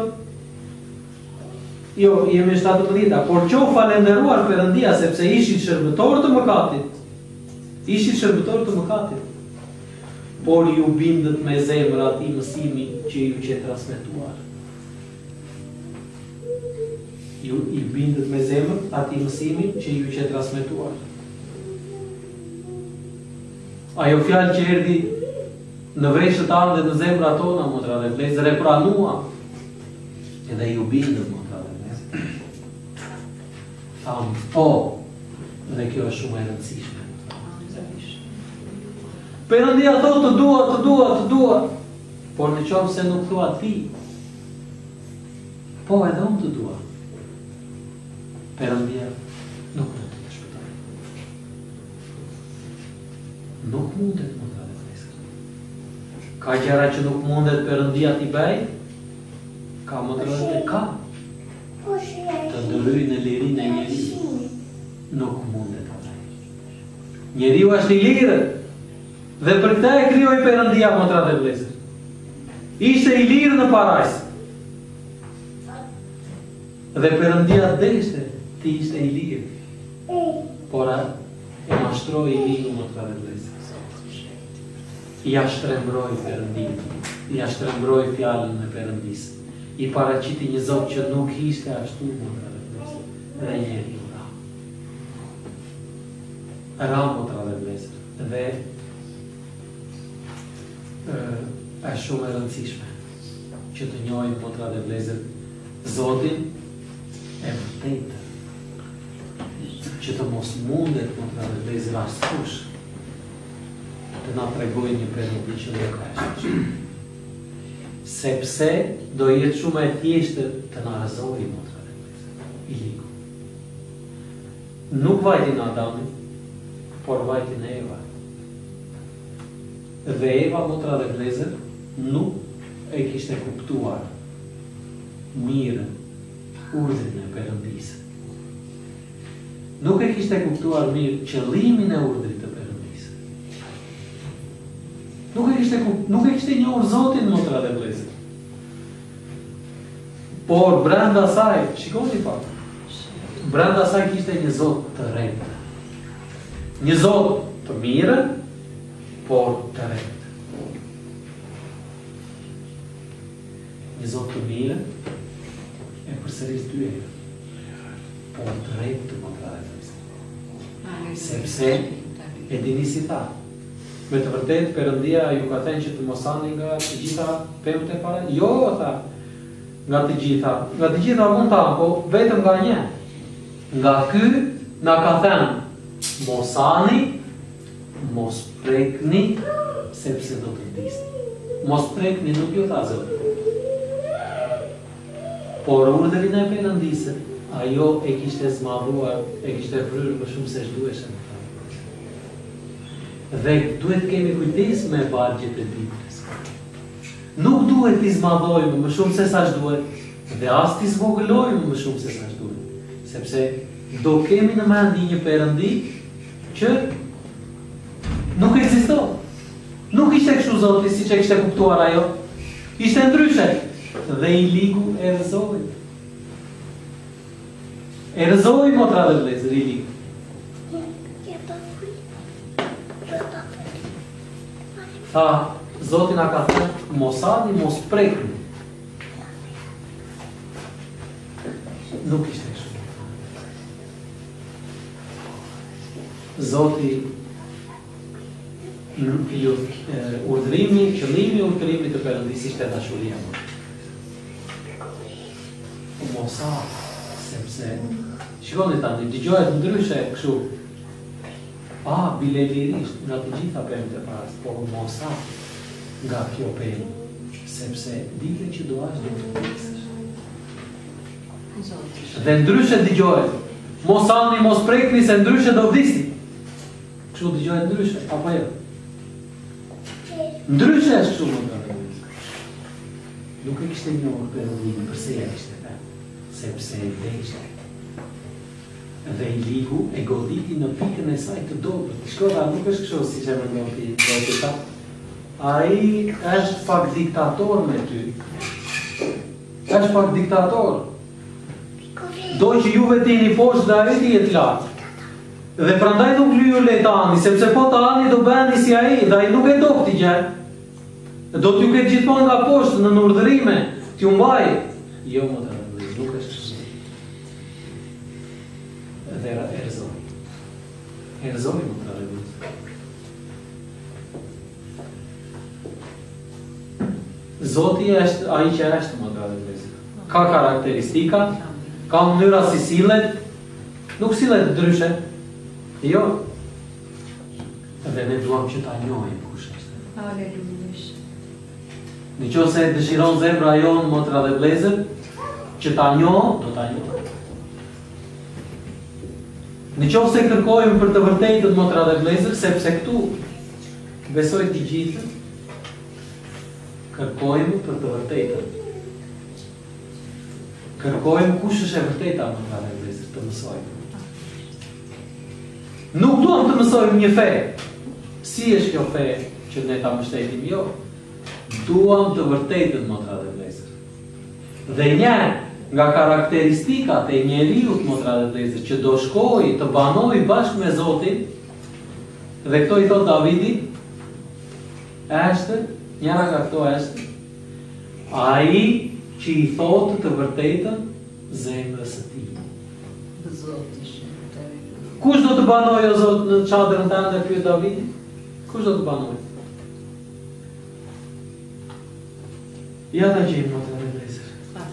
jo, jemi 17, por qof falenderuar Perëndia sepse ishit shërbëtor të mëkatit. Ishit shërbëtor të mëkatit. por ju bindët me zemër ati mësimi që ju që transmetuar. Ju I bindët me zemër ati mësimi që ju që transmetuar. Ajo fjalë që erdi në veshët anë dhe në zemër atona, motra dhe vlezër, e pranua, edhe ju bindët, motra dhe vlezër. Thamë, po, dhe kjo është shumë e rëndësishme. Perëndia thotë të dua, por në qoftë se nuk thua ti, po edhe unë të dua. Perëndia nuk mund të shpëtoj. Nuk mundet, motra dhe vlezër. Ka gjëra që nuk mundet Perëndia t'i bëj, ka motra dhe ka. Të ndërhyjë në lirinë e njeriu. Nuk mundet atë. Njeriu është I lirë. Dhe për këta e krijoi Perëndia, motra dhe vlezër. Ishte I lirë në parajs. Dhe Perëndia deshte ti ishte I lirë. Por e mashtroi I lirë, motra dhe vlezër. Ja shtrembroi Perëndin. Ja shtrembroi fjalën e Perëndisë. I paraqiti një Zot që nuk ishte ashtu, motra dhe vlezër. Dhe njeriu ra. Ra, motra dhe vlezër. Dhe është shumë e rëndësishme që të njohim, motra dhe vlezër, Zotin e vërtetë, që të mos mundet, motra dhe vlezër, askush të na tregojë një Perëndi që nuk ka ashtu. Sepse do jetë shumë e thjeshtë të na rrezojë, motra dhe vlezër, I ligu. Nuk vajti në Adami, por vajti në Eva. Dhe Eva, motra dhe vlezër, nuk e kishte kuptuar mirë urdhrin e Perëndisë. Nuk e kishte kuptuar mirë qëllimin e urdhrit të Perëndisë. Nuk e kishte njohur Zotin, motra dhe vlezër. Por brenda saj, shikoni pak, brenda saj kishte një Zot të rrejtë. Një Zot të mirë, por të rejtë. Një Zot të mirë, e përsëris dy herë, por të rejtë të motra dhe vlezër. Sepse, e dini si tha, me të vërtet, Perëndia ju ka thënë që të mos hani nga të gjitha pemët e para? Jo, tha, nga të gjitha mund ta, po vetëm nga një. Nga ky na ka thënë, mos hani, mos prekni, sepse do të vdisni. Mos prekni nuk ju tha Zoti. Por urdhrin e Perëndisë, ajo e kishte zmadhuar, e kishte vryrë më shumë se ç'duheshe. Dhe duhet kemi kujdes me vargjet e Biblës. Nuk duhet t'i zmadhojmë më shumë se sa ç'duhet, dhe as t'i zvogëlojmë më shumë se sa ç'duhet. Sepse do kemi në mendje një Perëndi që nuk ekziston. Nuk ishte kështu Zoti siç e kishte kuptuar ajo. Ishte ndryshe. Dhe I ligu e rrezoi. E rrezoi, motra dhe vlezër, I ligu. Tha, Zoti na ka thënë, mos hani, mos prekni. Nuk ishte kështu. Zoti urdhrimi, qëllimi I urdhrimit të Perëndisë ishte dashuria. Mos ha, sepse shikoni tani, dëgjohet ndryshe kështu. Bile lirisht nga të gjitha pemët e parës, por mos ha nga kjo pemë, sepse dite që do ashtë do të vdesësh. Dhe ndryshe dëgjohet, mos hani, mos prekni, se ndryshe do vdisni. Kështu dëgjohet ndryshe, apo jo? Ndryshe është kështu, motra dhe vlezër. Nuk e kishte njohur Perëndin, përse ja kishte thënë, sepse e vdeshte. Dhe I ligu e goditi në pikën e saj të dobët. Shkoda, nuk është kështu si që mendon ti, ai është pak diktator me ty. Është pak diktator. Do që juve t'jeni poshtë dhe ai t'jetë lartë. Dhe prandaj nuk lyu lejt ani, sepse po të ani do bëni si ai, dhe ai nuk e do këti gjë. Do t'ju ketë gjithmonë nga poshtë në urdhërime, t'ju mbaj. Jo, më të rëndëriz, nuk është kështu. Dhe erzoj. Erzoj, më të rëndëriz. Zoti është ai që është, më të rëndëriz. Ka karakteristika, ka mënyra si sillet, nuk sillet ndryshe. Jo. Dhe ne duam që ta njohim kush është. Aleluja. Në qo se dëshiron zemra jonë, motra dhe vlezër, që ta njohë, do ta njohë. Në qo se kërkojmë për të vërtetën, motra dhe vlezër, sepse këtu, besoj të gjithë, kërkojmë për të vërtetën. Kërkojmë kush është e vërteta, motra dhe vlezër, të mësojmë. Nuk duam të mësojmë një fe. Si është kjo fe që ne ta mbështetim? Jo. Duam të vërtetën, motra dhe vlezër. Dhe një nga karakteristikat e njeriut, motra dhe vlezër, që do shkoj të banoj bashkë me Zotin, dhe këto i thot Davidi, është, njëra nga këto është, ai që i thotë të vërtetën zemrës së tij. Kush do të banoj o Zot në çadrën tënde, pyet Davidi? Kush do të banoj? Ja ta gjejmë, motra dhe vlezër.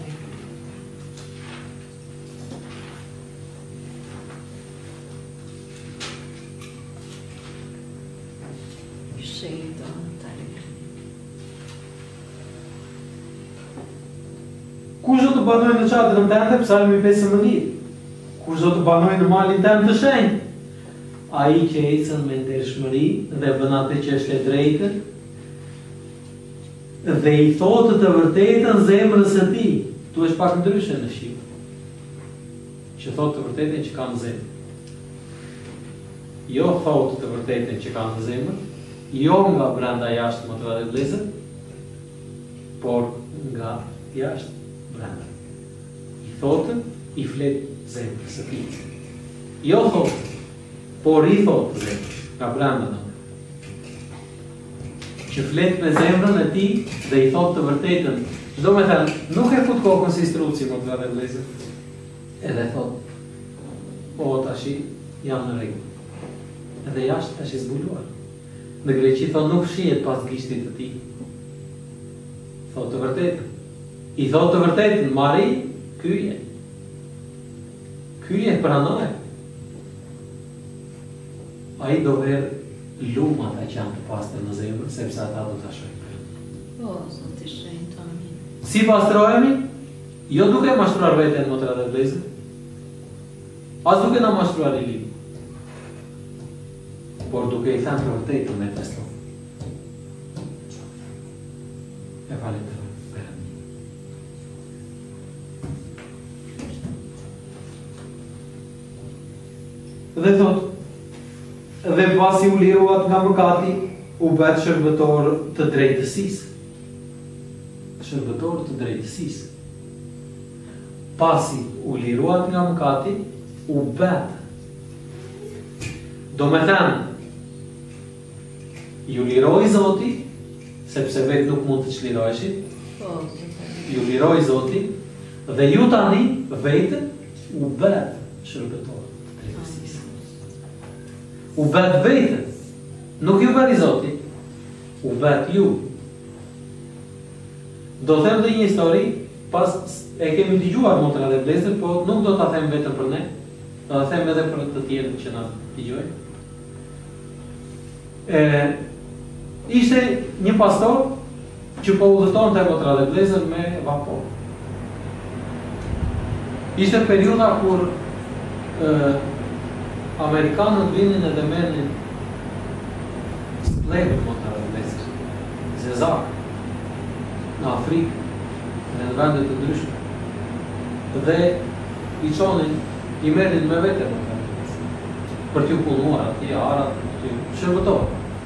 Kush do të banoj në çadrën tënde, Psalmi 15. Kush do të banoj në malin tënd të shenjtë? Ai që ecën me ndershmëri dhe bën atë që është e drejtë, dhe i thotë të vërtetën zemrës së tij. Tu është pak ndryshe në shqiп. Që thotë të vërtetën që ka në zemër. Jo thotë të vërtetën që ka në zemër, jo nga brenda jashtë, motra dhe vlezër, por nga jashtë brenda. I thotë, i flet zemrës së tij. Jo thotë, por i thotë zemrës, nga brenda në. Që flet me zemrën e tij dhe i thotë të vërtetën. Do me thënë, nuk e fut kokën si struci, motra dhe vlezër. Edhe thotë, o tashi jam në rregull. Edhe jashtë tash i zbuluar. Në greqi thotë nuk shihet pas gishtit të tij. Thotë të vërtetën. I thotë të vërtetën, Mari, kyje. Kyje pranoje. Ai do verë lumat e që janë të pastër në zemër, sepse ata do të shojnë. O, Zoti shenjtë, amin. Si pastrohemi? Jo duke mashtruar veten, motra dhe vlezër. As duke na mashtruar i livi. Por duke i thënë të vërtetën me testo. E falenderoj, Perëndin. Dhe thotë, dhe pasi u liruat nga mëkati, u bet shërbëtor të drejtësisë. Shërbëtor të drejtësisë. Pasi u liruat nga mëkati, u bet. Do me thënë, ju liroj Zoti, sepse vetë nuk mund të çliroheshit. Ju liroj Zoti, dhe ju tani vetë u bet shërbëtor. U bet vetën, nuk ju bëri Zoti, u bet ju. Do them dhe një histori, pas e kemi dëgjuar, motra dhe vlezër, po nuk do ta them vetëm për ne, do ta them edhe për të tjerët që na dëgjojnë. Ishte një pastor që po udhëtonte, motra dhe vlezër, me vapor. Ishte periudha kur Amerikanët vinin edhe merrnin splegë, motra dhe vlezër, zezak, në Afrikë, në vende të ndryshme. Dhe i çonin, i merrnin me vete, motra dhe vlezër, për t'ju punuar atje, arat, t'ju shërbëtor.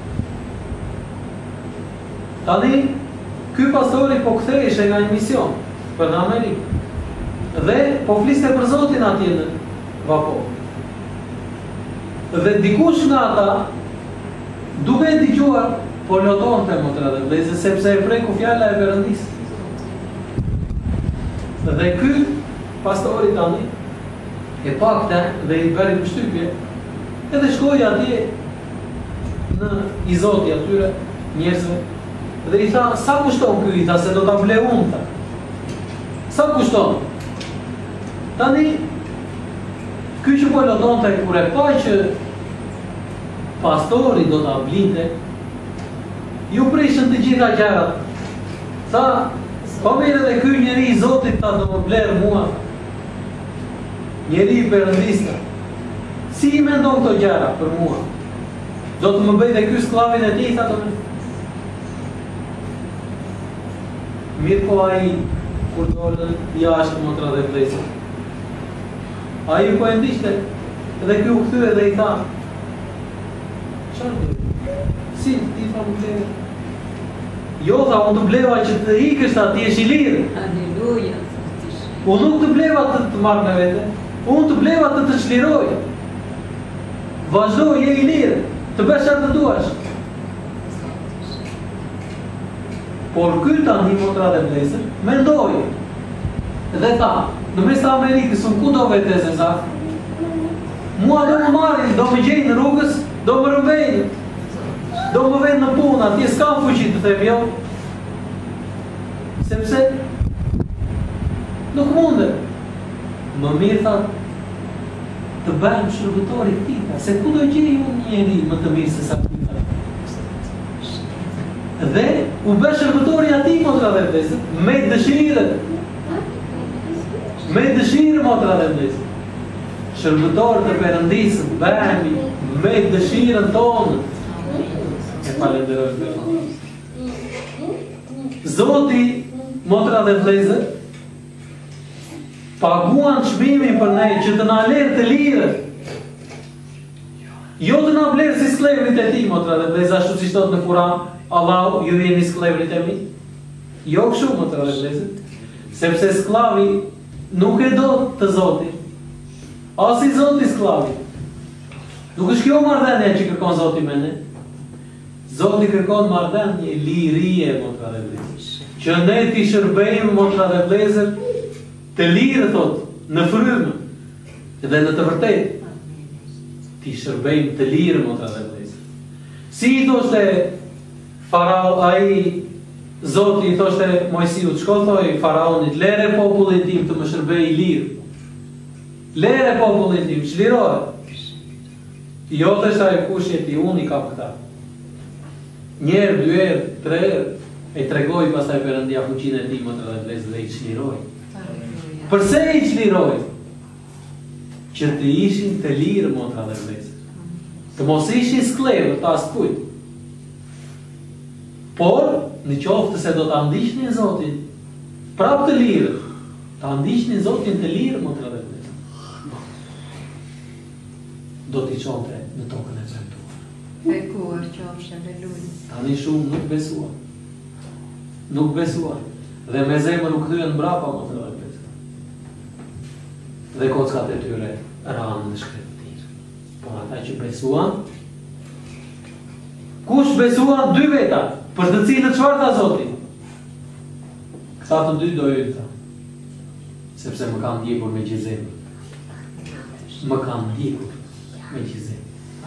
Tani, ky pastori po kthehej nga një mision për në Amerikë. Dhe po fliste për Zotin atje në vapor. Dhe dikush nga ata, duke e dëgjuar, po lotonte motra dhe vëllezër, sepse e preku fjala e Perëndisë. Dhe ky pastori tani e pakte dhe i bëri përshtypje, edhe shkoi atje në i Zoti atyre njerëzve dhe i tha, sa kushton ky? I tha, se do ta ble unë, tha. Sa kushton? Tani ky që po lotonte, kur e pa që pastori do ta blinte, ju prishën të gjitha gjërat. Tha, po mirë edhe ky njeri i Zotit ta do më blerë mua. Njeri i Perëndisë. Si i mendon këto gjëra për mua? Do të më bëj dhe ky sklavin e tij, tha të më. Mirë po ai, kur dolën jashtë motra dhe vëllezër. Ai po e ndiqte, edhe ky u kthye dhe i tha, çfarë do? Si ti tha më blerë? Jo, tha, unë të bleva që të ikësh, ta ti jesh i lirë. Aleluja. Unë nuk të bleva të marrë me vete, unë të bleva të çliroj. Vazhdo, je i lirë, të bësh çfarë të duash. Por ky tani motra dhe vëllezër, mendoi. Dhe tha, në mes të Amerikës, unë ku do vete zezak? Mua do më marrin, do më gjejnë në rrugës, do më rëmbejnë. Do më vend në punë, atje s'kam fuqi të them jo. Sepse nuk mundet. Më mirë tha, të bëjmë shërbëtori këtij, se ku do gjej unë njeri më të mirë se sa ky. Dhe u bë shërbëtori atij motra dhe vëllezër, me dëshirë. Me dëshirë motra dhe vëllezër. Shërbëtor të Perëndisë bëhemi me dëshirën tonë. E falenderoj. Zoti, motra dhe vëllezër, paguan çmimin për ne që të na lërë të lirë. Jo të na blerë si sklavrit e tij, motra dhe vëllezër, ashtu siç thotë në Kur'an, Allahu, ju jeni sklavrit e mi. Jo kështu, motra dhe vëllezër, sepse sklavi nuk e do të Zotit. As i Zoti sklavi. Nuk është kjo marrëdhënia që kërkon Zoti me ne. Zoti kërkon marrëdhënie lirie, motra dhe vëllezër. Që ne t'i shërbejmë, motra dhe vëllezër, të lirë, thot, në frymë, dhe në të vërtetë, t'i shërbejmë të lirë, motra dhe vëllezër. Si i thoshte Farao, ai Zoti i thoshte Mojsiut, shko thoj Faraonit, lere popullin tim të më shërbej lirë. Lere popullin tim, çlirohet. Jo të shtaj kush je ti, unë i kam këta. Njerë, dy herë, tre herë, e tregoj pastaj Perëndia fuqinë e tij, motra dhe vëllezër, dhe i çliroi. Përse i çliroi? Që të ishin të lirë, motra dhe vëllezër. Të mos ishin sklavë të askujt. Por, në qoftë se do ta ndiqnin Zotin, prapë të lirë, ta ndiqnin Zotin të lirë, motra dhe vëllezër, do t'i çonte në tokën e caktuar. Bekuar qofshin, aleluja. Tani shumë nuk besuan. Nuk besuan. Dhe me zemër u kthyen mbrapa, motra dhe vëllezër. Dhe kockat e tyre ranë në shkretëtir. Por ata që besuan, kush besuan? Dy veta, për të cilët çfarë tha Zoti? Këta të dy do hyjnë, tha. Sepse më kanë ndjekur me gjizem. Më kanë ndjekur me gjizem.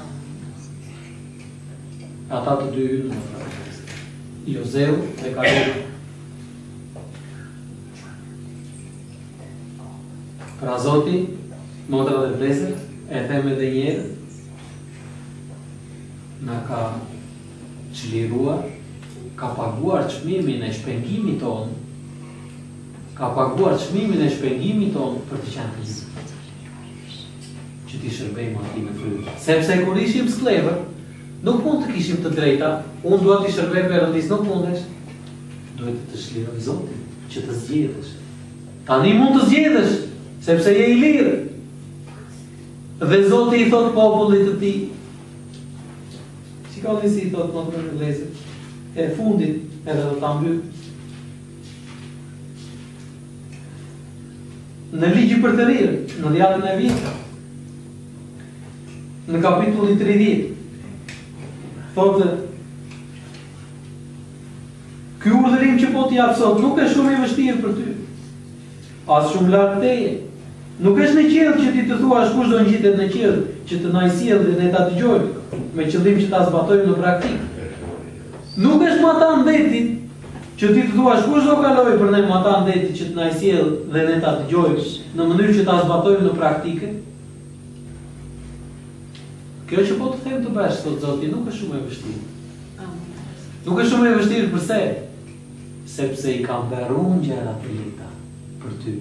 Ata të dy hyjnë, motra dhe vëllezër. Jozeu dhe Kalebu. Pra Zoti, motra dhe vëllezër, e them edhe një herë, na ka çliruar, ka paguar çmimin e shpengimit tonë, ka paguar çmimin e shpengimit tonë për të qenë të lirë. Që t'i shërbejmë atij me frymë. Sepse kur ishim sklavë, nuk mund të kishim të drejta, unë dua t'i shërbej Perëndisë, nuk mundesh. Duhet të çliroj Zotin, që të zgjedhësh. Tani mund të zgjedhësh, sepse je i lirë. Dhe Zoti i thot popullit të tij, shikoni si i thot motra dhe vëllezër, e fundit edhe do ta mbyll. Në ligj për të rirë, në djallën e vjetër, Në kapitullin 30. Thotë, ky urdhërim që po t'i jap sot nuk është shumë i vështirë për ty. As shumë larg teje. Nuk është në qiell që ti të thuash kush do ngjitet në qiell, që të na i sjell dhe ne ta dëgjojmë, me qëllim që ta zbatojmë në praktikë. Nuk është mata ndetit që ti të thuash kush do kaloj për ne mata ndetit që të na i sjell dhe ne ta dëgjojmë në mënyrë që ta zbatojmë në praktikë. Kjo që po të them të bësh sot Zoti nuk është shumë e vështirë. Nuk është shumë e vështirë përse? Sepse i kam bërun gjërat e lehta për ty.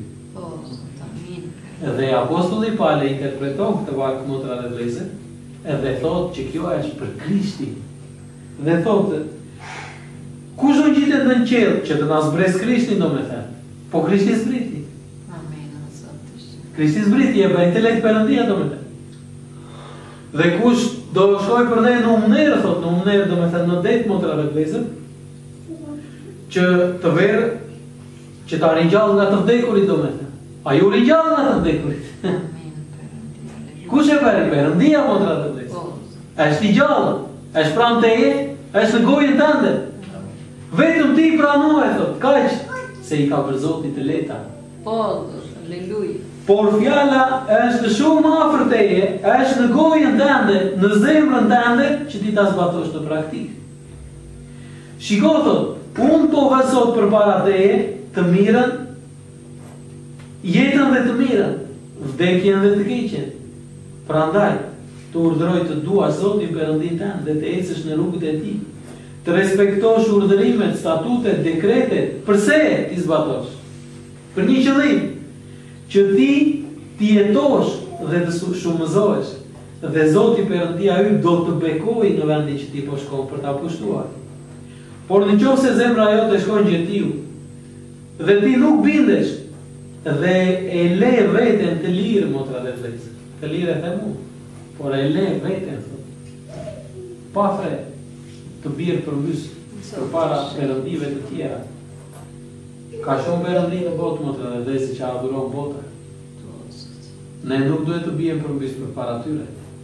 Dhe apostulli Pale interpreton këtë varg motra dhe vëllezër, edhe thotë që kjo është për Krishtin. Dhe thotë, kush do ngjitet në qiell që të na zbres Krishtin, domethënë. Po Krishti zbriti. Krishti zbriti e bën intelekt Perëndia domethënë. Dhe kush do shkoj për ne në umner, thotë, në umner domethënë në det motra dhe vëllezër, që të verë, që ta ringjall nga të vdekurit domethënë. A ju ringjall nga të vdekurit? Kush e bën Perëndia motra dhe vëllezër? Është i gjallë, është pranë teje, është në gojën tënde. Vetëm ti pranoje, thotë, kaq se i ka për Zoti të lehta. Po, aleluja. Por fjala është shumë afër teje, është në gojën tënde, në zemrën tënde, që ti ta zbatosh në praktikë. Shiko, thotë, unë po vë sot përpara teje të mirën, jetën dhe të mirën, vdekjen dhe të keqen. Prandaj, të urdhëroj të duash Zotin Perëndin tënd dhe të ecësh në rrugët e tij. Të respektosh urdhërimet, statutet, dekretet, përse ti zbatosh? Për një qëllim, që ti jetosh dhe të shumëzohesh, dhe Zoti Perëndia yt do të bekojë në vendin që ti po shkon për ta pushtuar. Por nëse zemra jote shkon gjetiu, dhe ti nuk bindesh, dhe e le veten të lirë, motra dhe vëllezër, të lirë e them unë, por e le veten, pa fre, të bjerë përmbys përpara perëndive të tjera. Ka shumë perëndi në botë, motra dhe vëllezër, që adhuron bota. Ne nuk duhet të bjerë përmbys përpara tyre.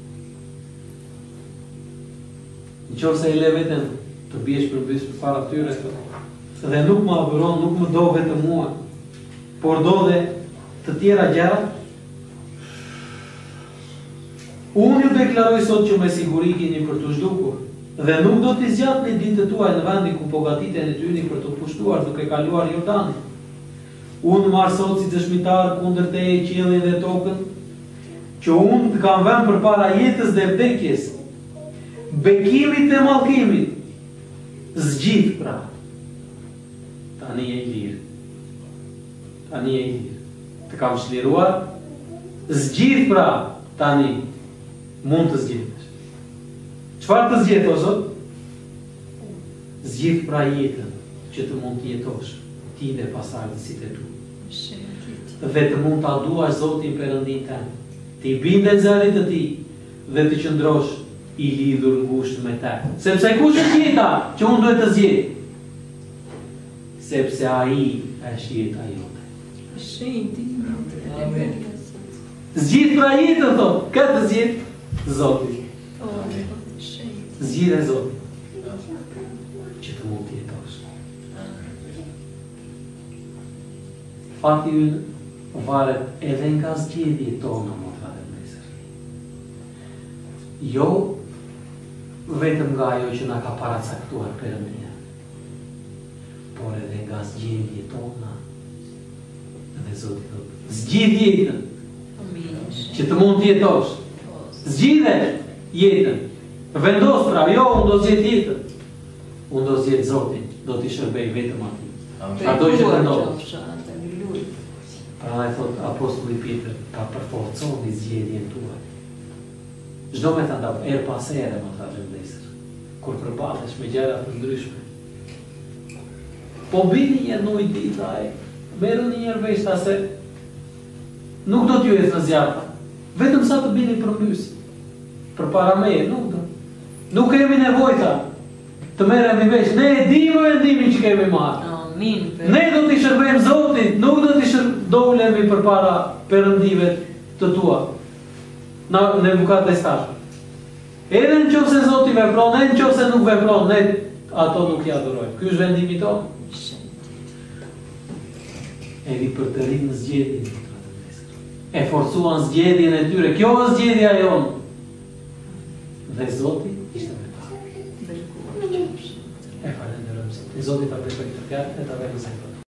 Nëse e le veten të bjesh përmbys përpara tyre, dhe nuk më adhuron, nuk më do vetëm mua, por do dhe të tjera gjëra, unë ju deklaroj sot që me siguri keni për të zhdukur, dhe nuk do t'i zgjatni ditët tuaj në vendin ku pogatiten e tyni për të pushtuar duke kaluar Jordanin. Unë marr sot si dëshmitar kundër teje qiellin dhe tokën, që unë të kam vënë përpara jetës dhe vdekjes, bekimit dhe mallkimit, zgjidh pra. Tani je i lirë. Tani je i lirë. Të kam shliruar, zgjidh pra, tani mund të zgjidhesh. Çfarë të zgjidh o Zot? Zgjidh pra jetën që të mund të jetosh, ti dhe pasardhësit e tu. Dhe të mund ta duash Zotin Perëndin tënd. Ti bindet zërit të tij dhe të qëndrosh i lidhur ngushtë me të. Sepse kush është jeta që unë duhet të zgjedh? Sepse ai është jeta jote. Amen. Zgjidh pra jetën, thot, këtë zgjidh Zoti. Zgjidh e Zoti që të mund të jetosh. Fakti ynë varet edhe nga zgjedhjet tona, motra dhe vëllezër. Jo vetëm nga ajo që na ka paracaktuar Perëndia, por edhe nga zgjedhjet tona. Dhe Zoti thot, zgjidh jetën që të mund të jetosh. Zgjidhe jetën. Vendos pra, jo unë do zgjedh jetën. Unë do zgjedh Zotin, do t'i shërbej vetëm atij. Ato që të ndodhë. Pra e thot apostulli Peter, ta përforconi zgjedhjen tuaj. Çdo me ta ndap, er pas ere, më tha vëllezër, kur përballesh me gjëra të ndryshme. Po bini një nuj dita e, merrni një herë vesh se nuk do t'ju ecë në zjarta. Vetëm sa të bini përmbys. Përpara meje, nuk do. Nuk kemi nevojë të merremi vesh. Ne e dimë vendimin që kemi marrë. Amin. Ne do t'i shërbejmë Zotit, nuk do ulemi përpara perëndive të tua. Në Nebukadnesar. Edhe në qofë se Zoti vepron, edhe në qofë se nuk vepron, ne ato nuk i adhurojmë. Ky është vendimi tonë. E vi për të rinë në zgjedhjen. E forcuan zgjedhjen e tyre. Kjo është zgjedhja jonë. Dhe Zoti ishte me ta. E falenderojmë Zotin. Zoti ta besoj këtë fjalë e ta vëmë së